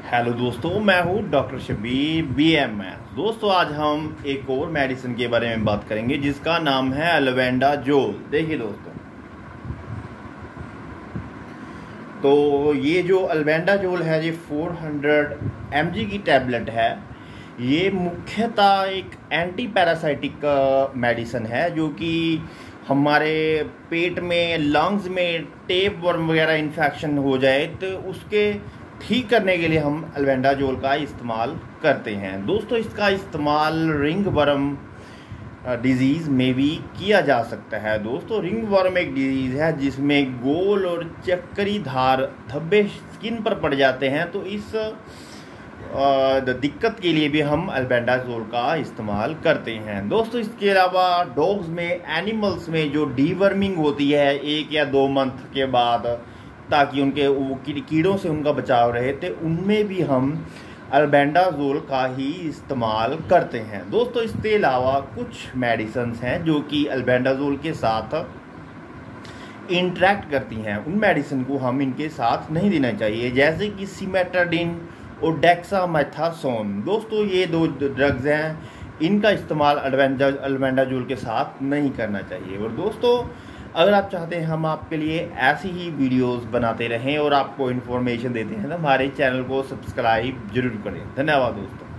Hello दोस्तों, मैं हूं डॉक्टर शबीर BMS। दोस्तों, आज हम एक और मेडिसिन के बारे में बात करेंगे जिसका नाम है अल्बेंडाजोल। देखिए दोस्तों, तो ये जो अल्बेंडाजोल है ये 400 mg की टैबलेट है। ये मुख्यतः एक एंटी पैरासाइटिक मेडिसिन है जो कि हमारे पेट में, लंग्स में टेप वर्म वगैरह इन्फेक्शन हो जाए तो उसके ठीक करने के लिए हम अल्बेंडाजोल का इस्तेमाल करते हैं। दोस्तों, इसका इस्तेमाल रिंग वर्म डिजीज़ में भी किया जा सकता है। दोस्तों, रिंग वर्म एक डिजीज़ है जिसमें गोल और चक्करी धार धब्बे स्किन पर पड़ जाते हैं। तो इस दिक्कत के लिए भी हम अल्बेंडाजोल का इस्तेमाल करते हैं। दोस्तों, इसके अलावा डॉग्स में, एनिमल्स में जो डीवर्मिंग होती है 1 या 2 मंथ के बाद, ताकि उनके वो कीड़ों से उनका बचाव रहे, तो उनमें भी हम अल्बेंडाजोल का ही इस्तेमाल करते हैं। दोस्तों, इसके अलावा कुछ मेडिसिन्स हैं जो कि अल्बेंडाजोल के साथ इंटरेक्ट करती हैं। उन मेडिसिन को हम इनके साथ नहीं देना चाहिए, जैसे कि सिमेटाडिन और डेक्सामेथासोन। दोस्तों, ये 2 ड्रग्स हैं, इनका इस्तेमाल अल्बेंडाजोल के साथ नहीं करना चाहिए। और दोस्तों, अगर आप चाहते हैं हम आपके लिए ऐसी ही वीडियोस बनाते रहें और आपको इन्फॉर्मेशन देते हैं तो हमारे चैनल को सब्सक्राइब जरूर करें। धन्यवाद दोस्तों।